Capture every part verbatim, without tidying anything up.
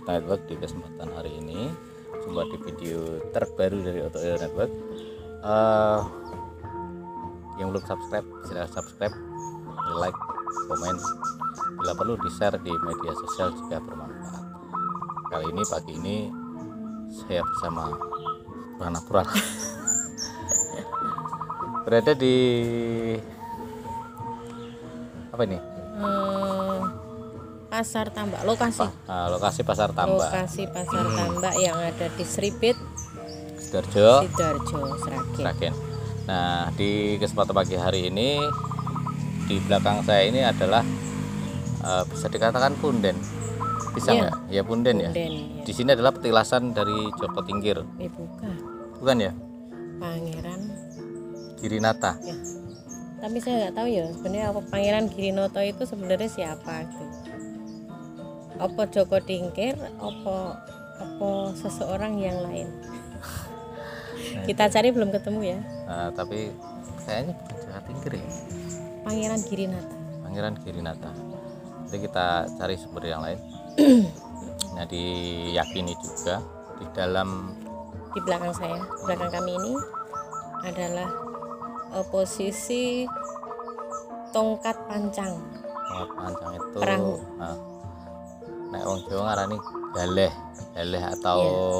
Oto Network. Di kesempatan hari ini jumpa di video terbaru dari Oto Network. uh, Yang belum subscribe silahkan subscribe, di like, komen, bila perlu di share di media sosial jika bermanfaat. Kali ini pagi ini saya bersama Pura berada di apa ini? Hmm, Pasar Tambak, lokasi. Nah, lokasi Pasar Tambak. Lokasi Pasar Tambak yang ada di Sribit, Sidoarjo, Sidoarjo, Sragen. Sragen. Nah, di kesempatan pagi hari ini di belakang saya ini adalah uh, bisa dikatakan punden. Bisa nggak? Ya, ya punden, punden ya. ya. Di sini adalah petilasan dari Joko Tingkir. Eh, bukan. Bukan ya? Pangeran Girinata. Ya. Tapi saya nggak tahu ya sebenarnya apa Pangeran Girinoto itu sebenarnya siapa gitu. Apa Joko Tingkir, apa apa seseorang yang lain. Nah, kita cari belum ketemu ya. Nah, tapi kayaknya bukan Joko Tingkir ya. Pangeran Girinata. Pangeran Girinata. Jadi kita cari sumber yang lain. Nah, diyakini juga di dalam di belakang saya, belakang kami ini adalah uh, posisi tongkat pancang. Tongkat pancang itu perahu. Nah, nek wong Jawa ngarani galeh, galeh atau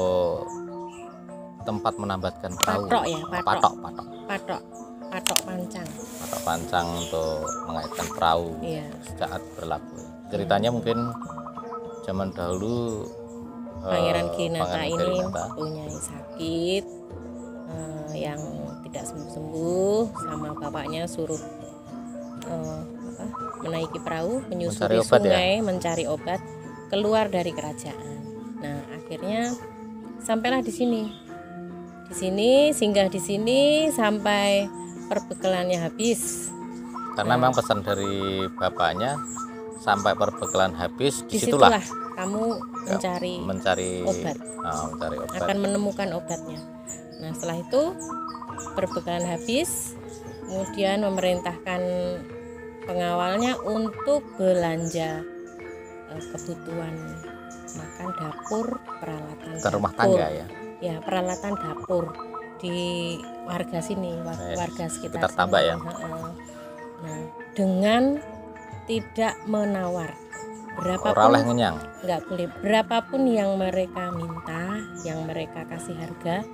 yeah. tempat menambatkan perahu. Patok ya, patok. Patok, patok. Patok, patok pancang. Patok pancang untuk mengaitkan perahu yeah. saat berlabuh. Ceritanya yeah. mungkin zaman dahulu Pangeran Girinata uh, ini punya sakit uh, yang tidak sembuh-sembuh, sama bapaknya suruh uh, apa, menaiki perahu menyusuri mencari sungai ya? mencari obat keluar dari kerajaan. Nah, akhirnya sampailah di sini. Di sini singgah di sini sampai perbekalannya habis. Karena nah, memang pesan dari bapaknya sampai perbekalan habis disitulah, disitulah kamu mencari mencari obat. Nah, mencari obat. Akan menemukan obatnya. Nah, setelah itu perbekalan habis, kemudian memerintahkan pengawalnya untuk belanja eh, kebutuhan makan dapur, peralatan ke rumah dapur. tangga ya. Ya, peralatan dapur di warga sini, warga, eh, warga sekitar, sekitar Tambak ya. Nah, dengan tidak menawar. Berapapun Oraleh ngenyang. Nggak boleh. Berapapun yang mereka minta, yang mereka kasih harga,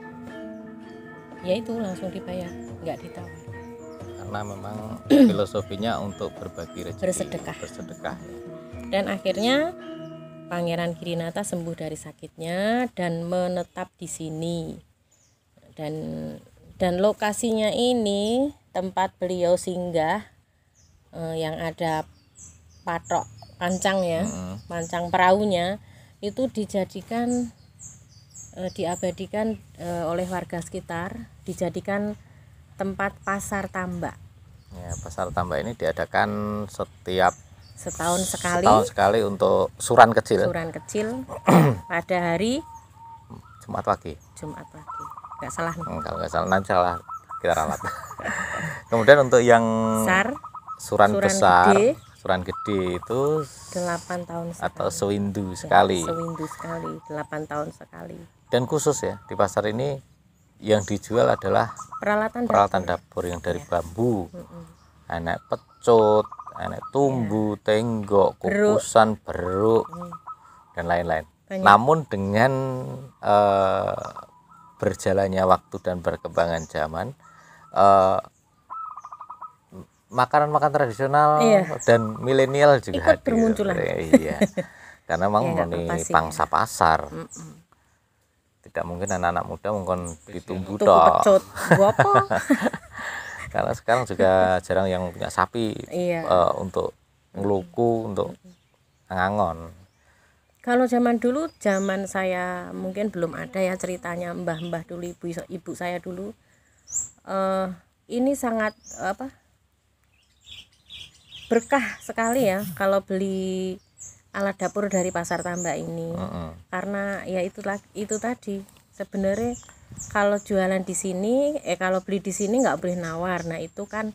ya itu langsung dibayar, nggak ditawar. Karena memang filosofinya untuk berbagi rezeki, bersedekah. bersedekah. Dan akhirnya Pangeran Girinata sembuh dari sakitnya dan menetap di sini. Dan dan lokasinya ini tempat beliau singgah eh, yang ada patok pancang ya, hmm. pancang perahunya itu dijadikan eh, diabadikan eh, oleh warga sekitar, dijadikan tempat pasar tambak. Ya, pasar tambak ini diadakan setiap setahun sekali. Setahun sekali untuk suran kecil. Suran kecil pada hari Jumat pagi. Jumat pagi. Enggak salah nih. Kalau enggak salah nanti salah kita ralat. Kemudian untuk yang Sar, suran, suran besar, gede, suran gede itu delapan tahun sekali. Atau sewindu sekali. Ya, sewindu sekali, delapan tahun sekali. Dan khusus ya di pasar ini yang dijual adalah peralatan peralatan dapur, dapur yang dari ya. bambu. Mm-mm. Enak pecut, enak tumbu, ya. tenggok, kukusan, beruk, mm. dan lain-lain. Banyak. Namun dengan uh, berjalannya waktu dan perkembangan zaman, uh, makanan-makanan tradisional iya. dan milenial juga ikut hadir. bermunculan. Iya. Karena memang ya, ini pangsa pasar. Mm-mm. Tidak mungkin anak-anak muda mungkin ditumbuh tok. Pecut. Apa? Karena sekarang juga jarang yang punya sapi iya. uh, untuk ngeluku, untuk ngangon. Kalau zaman dulu, zaman saya mungkin belum ada ya ceritanya mbah-mbah dulu, ibu ibu saya dulu. Uh, ini sangat apa? Berkah sekali ya kalau beli alat dapur dari pasar tambak ini. Uh-uh. Karena ya itulah itu tadi sebenarnya kalau jualan di sini, eh kalau beli di sini nggak boleh nawar. Nah itu kan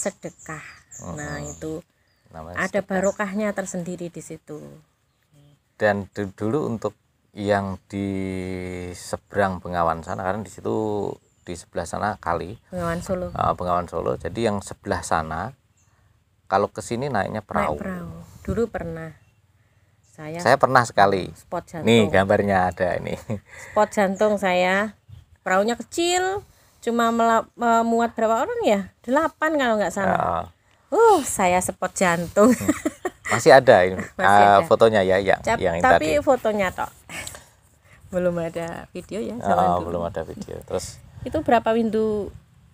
sedekah. Uh-uh. Nah itu namanya ada sedekah. Barokahnya tersendiri di situ. Dan du- dulu untuk yang di seberang Bengawan sana, karena di situ di sebelah sana kali Bengawan Solo. uh, Bengawan Solo. Jadi yang sebelah sana kalau ke sini naiknya perahu. Naik perahu. Dulu pernah. Saya, Saya pernah sekali. spot jantung. Nih gambarnya ada ini. Spot jantung saya. Perahunya kecil, cuma mela- memuat berapa orang ya? Delapan kalau nggak salah. Uh, Uh, saya spot jantung. masih ada ini Masih uh, ada. fotonya ya yang Cap- yang ini tapi tadi. fotonya tok. Belum ada video ya zaman Uh, dulu. belum ada video. Terus Itu berapa windu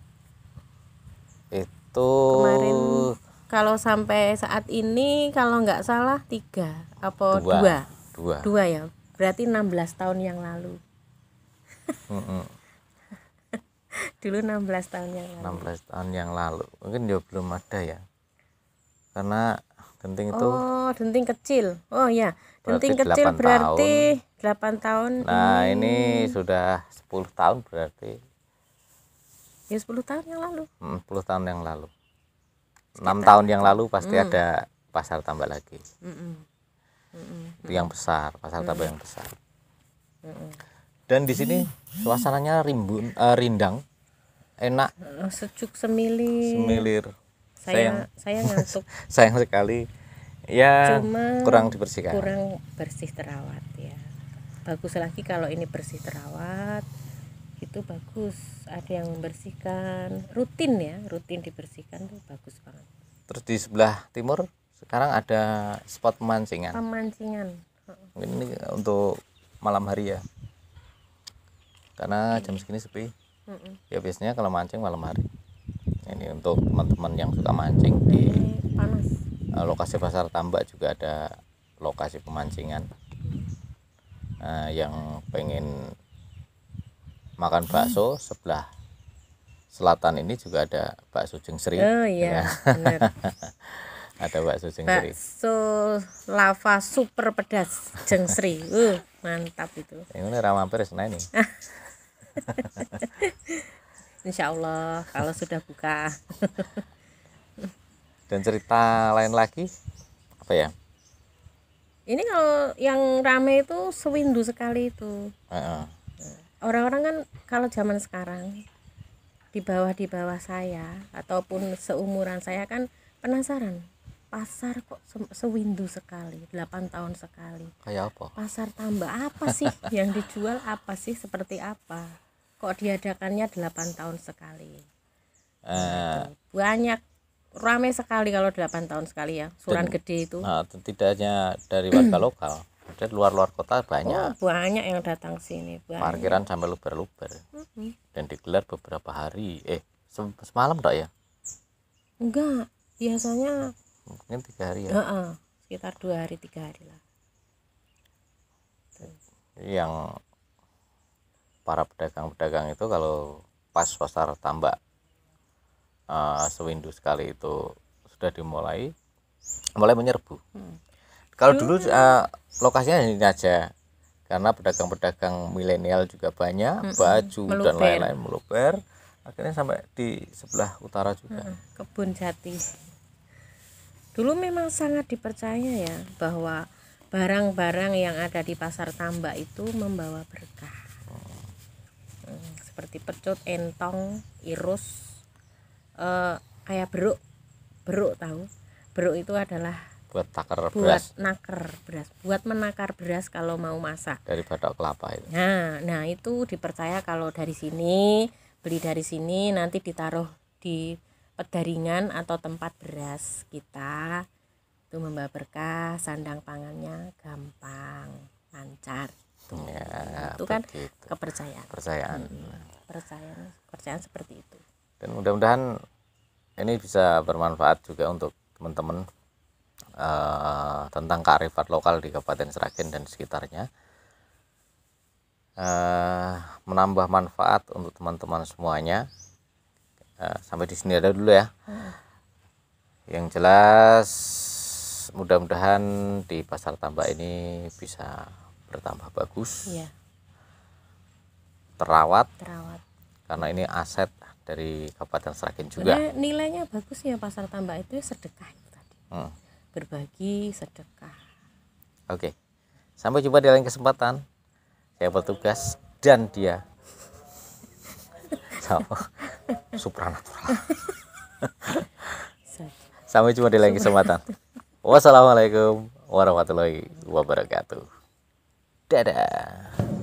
itu kemarin? Kalau sampai saat ini kalau nggak salah tiga apa dua. dua Dua. dua ya, berarti enam belas tahun yang lalu. Mm-mm. Dulu enam belas tahun yang lalu. enam belas tahun yang lalu mungkin ya belum ada ya, karena genting itu Oh, denting kecil. Oh ya, denting Berarti kecil delapan berarti delapan tahun. nah ini sudah sepuluh tahun, berarti Ya sepuluh tahun yang lalu. mm, sepuluh tahun yang lalu, enam tahun yang lalu pasti Hmm. ada pasar tambak lagi. Mm-mm. Mm-mm. Itu yang besar, pasar tambak yang besar. Mm-mm. Dan di sini suasananya rimbun, eh, rindang, enak, Eh, sejuk semili. semilir. Saya saya ngantuk. Sayang sekali ya Cuma kurang dibersihkan. kurang bersih terawat ya. Bagus lagi kalau ini bersih terawat, itu bagus. Ada yang membersihkan rutin ya, rutin dibersihkan tuh bagus banget. Terus di sebelah timur sekarang ada spot pemancingan. Pemancingan. Mungkin ini untuk malam hari ya, karena jam segini sepi. Mm-mm. Ya biasanya kalau mancing malam hari. Ini untuk teman-teman yang suka mancing di Ini panas. uh, lokasi pasar tambak juga ada lokasi pemancingan. Nah, yang pengen makan bakso sebelah selatan ini juga ada bakso Jengsri. Oh iya, benar. Ada bakso Jengsri. Bakso lava super pedas Jengsri. Uh, mantap itu. Ini ramampir sana ini. Insya Allah kalau sudah buka. Dan cerita lain lagi apa ya? Ini kalau yang rame itu sewindu sekali itu. Heeh. Orang-orang kan kalau zaman sekarang di bawah di bawah saya ataupun seumuran saya kan penasaran, pasar kok se- sewindu sekali, delapan tahun sekali. Kayak apa? Pasar tambak apa sih yang dijual, apa sih, seperti apa? Kok diadakannya delapan tahun sekali? Eh, Banyak, ramai sekali kalau delapan tahun sekali ya. Suran Dan- gede itu. nah, tidak hanya dari warga lokal, ada luar-luar kota Oh, banyak. banyak yang datang sini. Banyak. Parkiran sampai luber-luber. Mm-mm. Dan digelar beberapa hari. Eh, sem- semalam tak ya? Enggak, biasanya Mungkin tiga hari ya. heeh, sekitar dua hari tiga hari lah. Yang para pedagang-pedagang itu kalau pas pasar tambak uh, sewindu sekali itu sudah dimulai mulai menyerbu. Hmm. Kalau dulu uh, lokasinya ini aja, karena pedagang-pedagang milenial juga banyak, Mm-mm. baju dan Meluber. lain-lain meluber, akhirnya sampai di sebelah utara juga. Heeh, Kebun Jati. Dulu memang sangat dipercaya ya bahwa barang-barang yang ada di pasar tambak itu membawa berkah. Hmm, seperti pecut, entong, irus, eh, kayak beruk. Beruk tahu? Beruk itu adalah Buat takar buat beras naker beras, buat menakar beras kalau mau masak. dari batok kelapa itu. Nah, nah itu dipercaya kalau dari sini, beli dari sini nanti ditaruh di pedaringan atau tempat beras kita, itu membawa berkah, sandang pangannya gampang, lancar. Ya, Itu kan begitu. kepercayaan. Kepercayaan. Kepercayaan, kepercayaan seperti itu. Dan mudah-mudahan ini bisa bermanfaat juga untuk teman-teman eh, tentang kearifan lokal di Kabupaten Sragen dan sekitarnya, eh, menambah manfaat untuk teman-teman semuanya. Eh, sampai di sini ada dulu ya. Yang jelas mudah-mudahan di pasar tambak ini bisa bertambah bagus, Iya, terawat, terawat. karena ini aset dari Kabupaten Sragen juga. Sebenarnya nilainya bagus ya pasar tambak itu, sedekah itu tadi. Hmm. Berbagi sedekah. Oke, Sampai jumpa di lain kesempatan. Saya bertugas dan dia sama supranatural. Sampai jumpa di lain kesempatan. Wassalamualaikum warahmatullahi wabarakatuh. Dadah.